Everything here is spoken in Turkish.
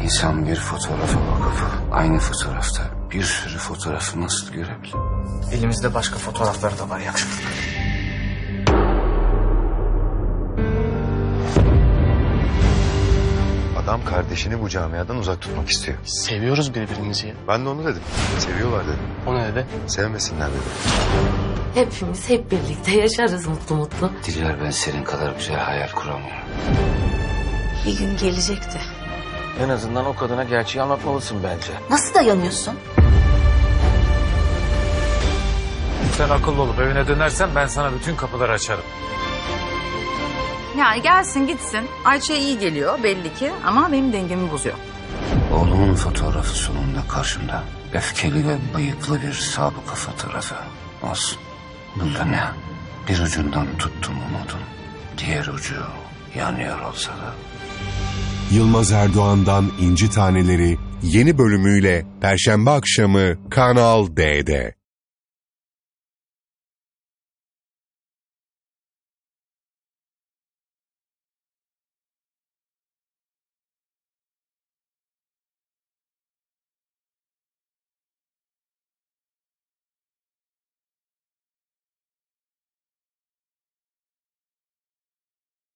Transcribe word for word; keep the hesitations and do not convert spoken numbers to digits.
İnsan bir fotoğrafa bakıp aynı fotoğrafta bir sürü fotoğrafı nasıl görebilir? Elimizde başka fotoğrafları da var yakışıklı. Adam kardeşini bu camiadan uzak tutmak istiyor. Seviyoruz birbirimizi ya. Ben de onu dedim. Seviyorlar dedim. O ne dedi? Sevmesinler dedim. Hepimiz hep birlikte yaşarız mutlu mutlu. Diler, ben senin kadar güzel hayal kuramıyorum. Bir gün gelecekti. En azından o kadına gerçeği anlatmalısın bence. Nasıl dayanıyorsun? Sen akıllı olup evine dönersen ben sana bütün kapıları açarım. Yani gelsin gitsin. Ayça'ya iyi geliyor belli ki ama benim dengemi bozuyor. Oğlumun fotoğrafı sonunda karşımda. Öfkeli ve bıyıklı bir sabıka fotoğrafı. Olsun. Bunda ne? Bir ucundan tuttum umudum. Diğer ucu yanıyor olsa da. Yılmaz Erdoğan'dan İnci Taneleri yeni bölümüyle Perşembe akşamı Kanal D'de.